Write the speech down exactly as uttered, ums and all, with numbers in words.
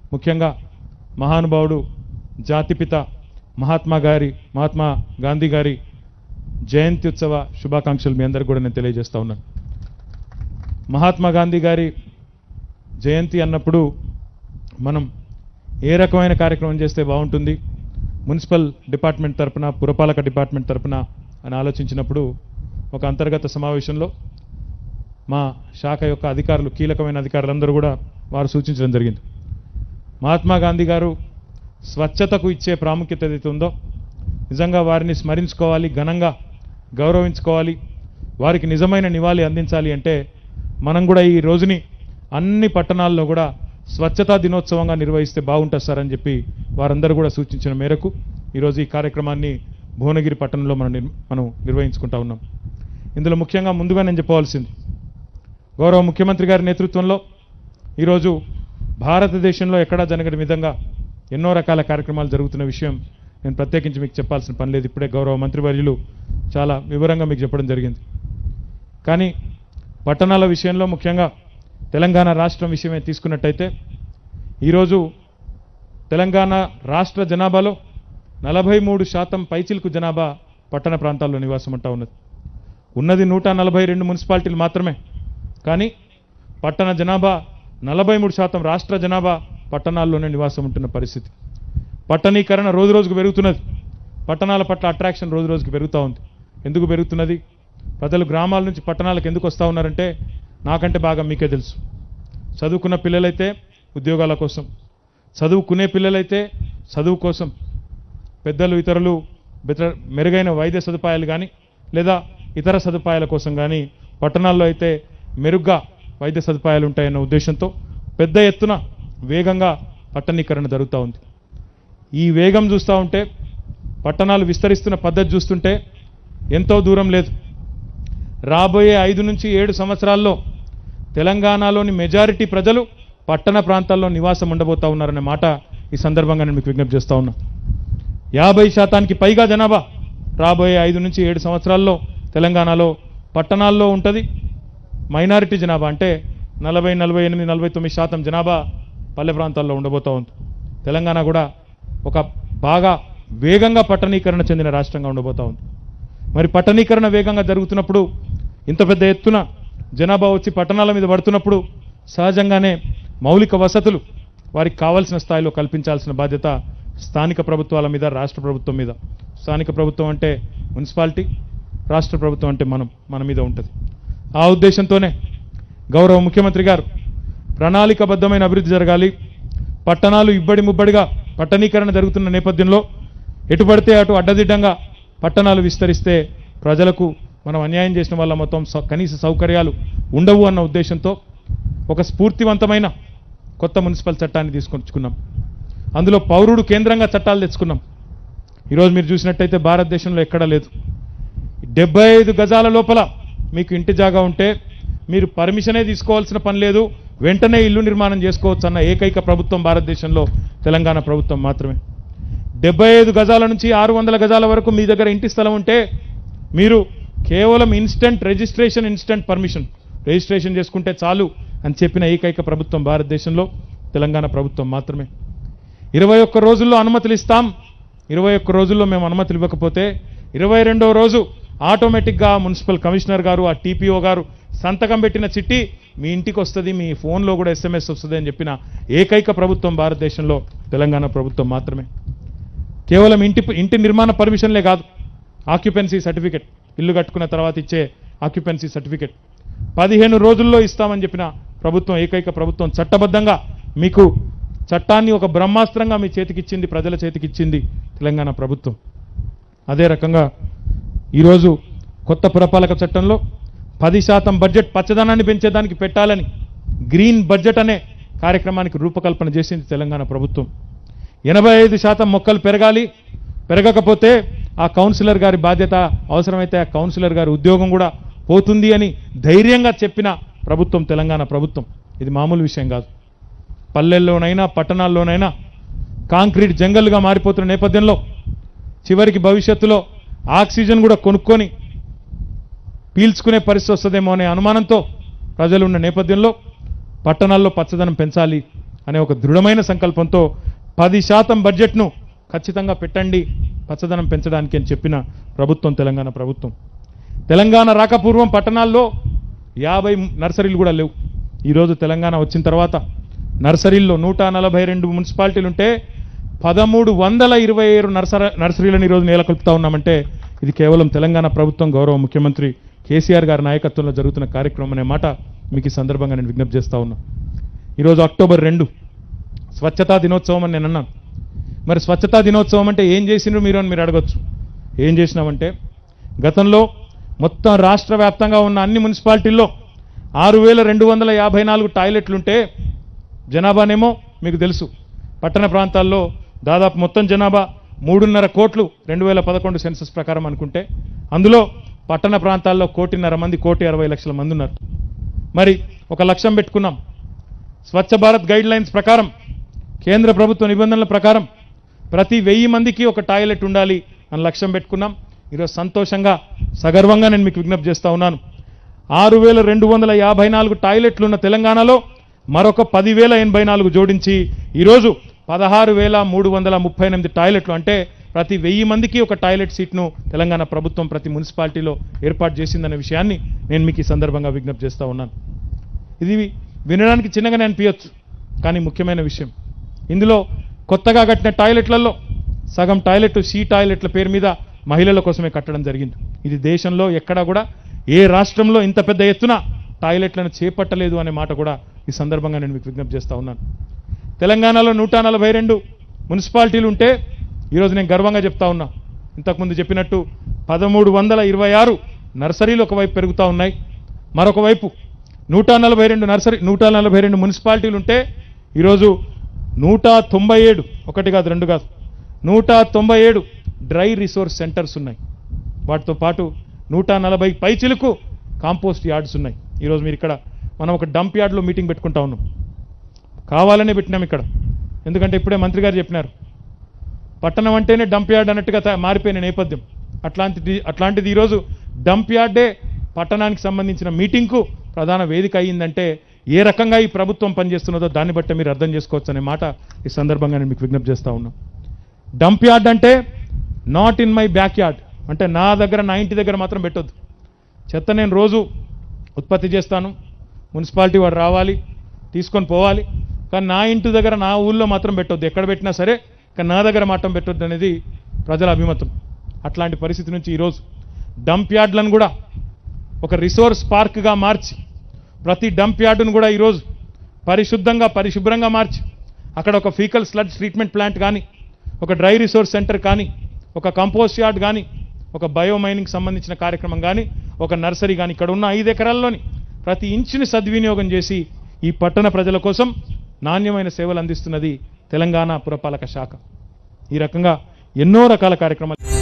ముఖ్యంగా మహానుభావుడు జాతిపిత మహాత్మా గారి మహాత్మా గాంధీ గారి జయంతి ఉత్సవ శుభాకాంక్షలు మీ అందరికీ కూడా నేను తెలియజేస్తా ఉన్నాను. మహాత్మా గాంధీ గారి జయంతి అన్నప్పుడు మనం ఏ రకమైన కార్యక్రమం చేస్తే బాగుంటుంది, మున్సిపల్ డిపార్ట్మెంట్ తరపున పురపాలక డిపార్ట్మెంట్ తరపున అని ఆలోచించినప్పుడు ఒక అంతర్గత సమావేశంలో మా శాఖ యొక్క అధికారులు కీలకమైన అధికారులందరూ కూడా వారు సూచించడం జరిగింది. మహాత్మా గాంధీ గారు స్వచ్ఛతకు ఇచ్చే ప్రాముఖ్యత ఏదైతే ఉందో నిజంగా వారిని స్మరించుకోవాలి, ఘనంగా గౌరవించుకోవాలి, వారికి నిజమైన నివాళి అందించాలి అంటే మనం కూడా ఈ రోజుని అన్ని పట్టణాల్లో కూడా స్వచ్ఛతా దినోత్సవంగా నిర్వహిస్తే బాగుంటుంది సార్ అని చెప్పి వారందరూ కూడా సూచించిన మేరకు ఈరోజు ఈ కార్యక్రమాన్ని భువనగిరి పట్టణంలో మనం మనం నిర్వహించుకుంటా ఉన్నాం. ఇందులో ముఖ్యంగా ముందుగా నేను చెప్పవలసింది, గౌరవ ముఖ్యమంత్రి గారి నేతృత్వంలో ఈరోజు భారతదేశంలో ఎక్కడా జరగని విధంగా ఎన్నో రకాల కార్యక్రమాలు జరుగుతున్న విషయం నేను ప్రత్యేకించి మీకు చెప్పాల్సిన పని లేదు. ఇప్పుడే గౌరవ మంత్రివర్యులు చాలా వివరంగా మీకు చెప్పడం జరిగింది. కానీ పట్టణాల విషయంలో ముఖ్యంగా తెలంగాణ రాష్ట్రం విషయమే తీసుకున్నట్టయితే ఈరోజు తెలంగాణ రాష్ట్ర జనాభాలో నలభై మూడు శాతం పైచిలకు జనాభా పట్టణ ప్రాంతాల్లో నివాసం ఉంటా ఉన్నది. ఉన్నది నూట నలభై రెండు మున్సిపాలిటీలు మాత్రమే. కానీ పట్టణ జనాభా నలభై మూడు శాతం రాష్ట్ర జనాభా పట్టణాల్లోనే నివాసం ఉంటున్న పరిస్థితి. పట్టణీకరణ రోజు రోజుకు పెరుగుతున్నది. పట్టణాల పట్ల అట్రాక్షన్ రోజు రోజుకు పెరుగుతూ ఉంది. ఎందుకు పెరుగుతున్నది? ప్రజలు గ్రామాల నుంచి పట్టణాలకు ఎందుకు వస్తూ ఉన్నారంటే నాకంటే బాగా మీకే తెలుసు. చదువుకున్న పిల్లలైతే ఉద్యోగాల కోసం, చదువుకునే పిల్లలైతే చదువు కోసం, పెద్దలు ఇతరులు మెరుగైన వైద్య సదుపాయాలు కానీ లేదా ఇతర సదుపాయాల కోసం కానీ పట్టణాల్లో అయితే మెరుగ్గా వైద్య సదుపాయాలు ఉంటాయన్న ఉద్దేశంతో పెద్ద ఎత్తున వేగంగా పట్టణీకరణ జరుగుతూ ఉంది. ఈ వేగం చూస్తూ ఉంటే, పట్టణాలు విస్తరిస్తున్న పద్ధతి చూస్తుంటే ఎంతో దూరం లేదు. రాబోయే ఐదు నుంచి ఏడు సంవత్సరాల్లో తెలంగాణలోని మెజారిటీ ప్రజలు పట్టణ ప్రాంతాల్లో నివాసం ఉండబోతా ఉన్నారనే మాట ఈ సందర్భంగా నేను మీకు విజ్ఞప్తి చేస్తా ఉన్నా. యాభై శాతానికి పైగా జనాభా రాబోయే ఐదు నుంచి ఏడు సంవత్సరాల్లో తెలంగాణలో పట్టణాల్లో ఉంటుంది. మైనారిటీ జనాభా అంటే నలభై నలభై ఎనిమిది నలభై తొమ్మిది శాతం జనాభా పల్లె ప్రాంతాల్లో ఉండబోతూ ఉంది. తెలంగాణ కూడా ఒక బాగా వేగంగా పట్టణీకరణ చెందిన రాష్ట్రంగా ఉండబోతూ ఉంది. మరి పట్టణీకరణ వేగంగా జరుగుతున్నప్పుడు, ఇంత పెద్ద ఎత్తున జనాభా వచ్చి పట్టణాల మీద పడుతున్నప్పుడు సహజంగానే మౌలిక వసతులు వారికి కావాల్సిన స్థాయిలో కల్పించాల్సిన బాధ్యత స్థానిక ప్రభుత్వాల మీద, రాష్ట్ర ప్రభుత్వం మీద. స్థానిక ప్రభుత్వం అంటే మున్సిపాలిటీ, రాష్ట్ర ప్రభుత్వం అంటే మనం మన మీద ఉంటుంది. ఆ ఉద్దేశంతోనే గౌరవ ముఖ్యమంత్రి గారు ప్రణాళికబద్ధమైన అభివృద్ధి జరగాలి, పట్టణాలు ఇబ్బడి ముబ్బడిగా పట్టణీకరణ జరుగుతున్న నేపథ్యంలో ఎటుపడితే అటు అడ్డదిడ్డంగా పట్టణాలు విస్తరిస్తే ప్రజలకు మనం అన్యాయం చేసిన వల్ల మొత్తం కనీస సౌకర్యాలు ఉండవు అన్న ఉద్దేశంతో ఒక స్ఫూర్తివంతమైన కొత్త మున్సిపల్ చట్టాన్ని తీసుకొచ్చుకున్నాం. అందులో పౌరుడు కేంద్రంగా చట్టాలు తెచ్చుకున్నాం. ఈరోజు మీరు చూసినట్టయితే భారతదేశంలో ఎక్కడా లేదు. డెబ్బై ఐదు గజాల లోపల మీకు ఇంటి జాగా ఉంటే మీరు పర్మిషనే తీసుకోవాల్సిన పని లేదు, వెంటనే ఇల్లు నిర్మాణం చేసుకోవచ్చు అన్న ఏకైక ప్రభుత్వం భారతదేశంలో తెలంగాణ ప్రభుత్వం మాత్రమే. డెబ్బై ఐదు గజాల నుంచి ఆరు వందల గజాల వరకు మీ దగ్గర ఇంటి స్థలం ఉంటే మీరు కేవలం instant registration, instant permission registration చేసుకుంటే చాలు అని చెప్పిన ఏకైక ప్రభుత్వం భారతదేశంలో తెలంగాణ ప్రభుత్వం మాత్రమే. ఇరవై ఒక్క రోజుల్లో అనుమతులు ఇస్తాం, ఇరవై ఒక్క రోజుల్లో మేము అనుమతులు ఇవ్వకపోతే ఇరవై రెండవ రోజు ఆటోమేటిక్గా మున్సిపల్ కమిషనర్ గారు, ఆ టీపీఓ గారు సంతకం పెట్టిన చిట్టి మీ ఇంటికి వస్తుంది, మీ ఫోన్లో కూడా ఎస్ఎంఎస్ వస్తుంది అని చెప్పిన ఏకైక ప్రభుత్వం భారతదేశంలో తెలంగాణ ప్రభుత్వం మాత్రమే. కేవలం ఇంటి ఇంటి నిర్మాణ పర్మిషన్లే కాదు, ఆక్యుపెన్సీ సర్టిఫికెట్, ఇల్లు కట్టుకున్న తర్వాత ఇచ్చే ఆక్యుపెన్సీ సర్టిఫికెట్ పదిహేను రోజుల్లో ఇస్తామని చెప్పిన ప్రభుత్వం, ఏకైక ప్రభుత్వం. చట్టబద్ధంగా మీకు చట్టాన్ని ఒక బ్రహ్మాస్త్రంగా మీ చేతికిచ్చింది, ప్రజల చేతికిచ్చింది తెలంగాణ ప్రభుత్వం. అదే రకంగా ఈరోజు కొత్త పురపాలక చట్టంలో పది శాతం బడ్జెట్ పచ్చదనాన్ని పెంచేదానికి పెట్టాలని గ్రీన్ బడ్జెట్ అనే కార్యక్రమానికి రూపకల్పన చేసింది తెలంగాణ ప్రభుత్వం. ఎనభై ఐదు శాతం మొక్కలు పెరగాలి, పెరగకపోతే ఆ కౌన్సిలర్ గారి బాధ్యత, అవసరమైతే ఆ కౌన్సిలర్ గారి ఉద్యోగం కూడా పోతుంది అని ధైర్యంగా చెప్పిన ప్రభుత్వం తెలంగాణ ప్రభుత్వం. ఇది మామూలు విషయం కాదు. పల్లెల్లోనైనా పట్టణాల్లోనైనా కాంక్రీట్ జంగల్గా మారిపోతున్న నేపథ్యంలో చివరికి భవిష్యత్తులో ఆక్సిజన్ కూడా కొనుక్కొని పీల్చుకునే పరిస్థితి వస్తుందేమో అనే అనుమానంతో ప్రజలు ఉన్న నేపథ్యంలో పట్టణాల్లో పచ్చదనం పెంచాలి, అనే ఒక దృఢమైన సంకల్పంతో పది శాతం బడ్జెట్ను ఖచ్చితంగా పెట్టండి పచ్చదనం పెంచడానికి అని చెప్పిన ప్రభుత్వం తెలంగాణ ప్రభుత్వం. తెలంగాణ రాకపూర్వం పట్టణాల్లో యాభై నర్సరీలు కూడా లేవు. ఈరోజు తెలంగాణ వచ్చిన తర్వాత నర్సరీల్లో నూట నలభై రెండు మున్సిపాలిటీలు ఉంటే పదమూడు వందల ఇరవై ఏడు నర్సరీ నర్సరీలను ఈరోజు నెలకొల్పుతా ఉన్నామంటే ఇది కేవలం తెలంగాణ ప్రభుత్వం గౌరవ ముఖ్యమంత్రి కేసీఆర్ గారి నాయకత్వంలో జరుగుతున్న కార్యక్రమం అనే మాట మీకు ఈ సందర్భంగా నేను విజ్ఞప్తి చేస్తా ఉన్నా. ఈరోజు అక్టోబర్ రెండు స్వచ్ఛతా దినోత్సవం అని నేను అన్నాను. మరి స్వచ్ఛతా దినోత్సవం అంటే ఏం చేసిండ్రు మీరు అని మీరు అడగచ్చు. ఏం చేసినామంటే గతంలో మొత్తం రాష్ట్ర వ్యాప్తంగా ఉన్న అన్ని మున్సిపాలిటీల్లో ఆరు వేల రెండు వందల యాభై నాలుగు టాయిలెట్లుంటే జనాభానేమో మీకు తెలుసు పట్టణ ప్రాంతాల్లో దాదాపు మొత్తం జనాభా మూడున్నర కోట్లు రెండు వేల పదకొండు సెన్సస్ ప్రకారం అనుకుంటే అందులో పట్టణ ప్రాంతాల్లో కోటిన్నర మంది కోటి అరవై లక్షల మంది ఉన్నారు. మరి ఒక లక్ష్యం పెట్టుకున్నాం. స్వచ్ఛ భారత్ గైడ్ లైన్స్ ప్రకారం కేంద్ర ప్రభుత్వ నిబంధనల ప్రకారం ప్రతి వెయ్యి మందికి ఒక టాయిలెట్ ఉండాలి అని లక్ష్యం పెట్టుకున్నాం. ఈరోజు సంతోషంగా సగర్వంగా నేను మీకు విజ్ఞప్తి చేస్తా ఉన్నాను. ఆరు వేల రెండు వందల యాభై నాలుగు టాయిలెట్లు ఉన్న తెలంగాణలో మరొక పదివేల ఎనభై నాలుగు జోడించి ఈరోజు పదహారు వేల మూడు వందల ముప్పై ఎనిమిది టాయిలెట్లు అంటే ప్రతి వెయ్యి మందికి ఒక టాయిలెట్ సీట్ను తెలంగాణ ప్రభుత్వం ప్రతి మున్సిపాలిటీలో ఏర్పాటు చేసిందనే విషయాన్ని నేను మీకు ఈ సందర్భంగా విజ్ఞప్తి చేస్తా ఉన్నాను. ఇది వినడానికి చిన్నగానే అనిపించచ్చు, కానీ ముఖ్యమైన విషయం. ఇందులో కొత్తగా కట్టిన టాయిలెట్లలో సగం టాయిలెట్ షీ టాయిలెట్ల పేరు మీద మహిళల కోసమే కట్టడం జరిగింది. ఇది దేశంలో ఎక్కడా కూడా ఏ రాష్ట్రంలో ఇంత పెద్ద ఎత్తున టాయిలెట్లను చేపట్టలేదు అనే మాట కూడా ఈ సందర్భంగా నేను మీకు విజ్ఞప్తి చేస్తా ఉన్నాను. తెలంగాణలో నూట నలభై రెండు మున్సిపాలిటీలు ఉంటే ఈరోజు నేను గర్వంగా చెప్తా ఉన్నా. ఇంతకుముందు చెప్పినట్టు పదమూడు వందల ఇరవై ఆరు నర్సరీలు ఒకవైపు పెరుగుతూ ఉన్నాయి, మరొక వైపు నూట నలభై రెండు నర్సరీ నూట నలభై రెండు మున్సిపాలిటీలు ఉంటే ఈరోజు నూట తొంభై ఏడు ఒకటి కాదు రెండు కాదు నూట తొంభై ఏడు డ్రై రిసోర్స్ సెంటర్స్ ఉన్నాయి. వాటితో పాటు నూట నలభై పైచిలకు కాంపోస్ట్ యార్డ్స్ ఉన్నాయి. ఈరోజు మీరు ఇక్కడ మనం ఒక డంప్ యార్డ్లో మీటింగ్ పెట్టుకుంటా ఉన్నాం. కావాలనే పెట్టినాం ఇక్కడ, ఎందుకంటే ఇప్పుడే మంత్రి గారు చెప్పినారు పట్టణం అంటేనే డంప్ యార్డ్ అన్నట్టుగా మారిపోయిన నేపథ్యం. అట్లాంటిది అట్లాంటిది ఈరోజు డంప్ యార్డే పట్టణానికి సంబంధించిన మీటింగ్కు ప్రధాన వేదిక అయ్యిందంటే ఏ రకంగా ఈ ప్రభుత్వం పనిచేస్తున్నదో దాన్ని బట్టి మీరు అర్థం చేసుకోవచ్చు అనే మాట ఈ సందర్భంగా నేను మీకు విజ్ఞప్తి చేస్తా ఉన్నా. డంప్ యార్డ్ అంటే not in my backyard, అంటే నా దగ్గర నా ఇంటి దగ్గర మాత్రం పెట్టొద్దు. చెత్త నేను రోజు ఉత్పత్తి చేస్తాను, మున్సిపాలిటీ వాడు రావాలి తీసుకొని పోవాలి, కానీ నా ఇంటి దగ్గర నా ఊళ్ళో మాత్రం పెట్టొద్దు. ఎక్కడ పెట్టినా సరే కానీ నా దగ్గర మాత్రం పెట్టొద్దు అనేది ప్రజల అభిమతం. అట్లాంటి పరిస్థితి నుంచి ఈరోజు డంప్ యార్డ్లను కూడా ఒక రిసోర్స్ పార్క్గా మార్చి ప్రతి డంప్ యార్డును కూడా ఈరోజు పరిశుద్ధంగా పరిశుభ్రంగా మార్చి అక్కడ ఒక ఫీకల్ స్లడ్జ్ ట్రీట్మెంట్ ప్లాంట్ కానీ, ఒక డ్రై రిసోర్స్ సెంటర్ కానీ, ఒక కంపోస్ట్ యార్డ్ కానీ, ఒక బయోమైనింగ్ సంబంధించిన కార్యక్రమం కానీ, ఒక నర్సరీ కానీ ఇక్కడ ఉన్న ఐదు ఎకరాల్లోని ప్రతి ఇంచుని సద్వినియోగం చేసి ఈ పట్టణ ప్రజల కోసం నాణ్యమైన సేవలు అందిస్తున్నది తెలంగాణ పురపాలక శాఖ. ఈ రకంగా ఎన్నో రకాల కార్యక్రమాలు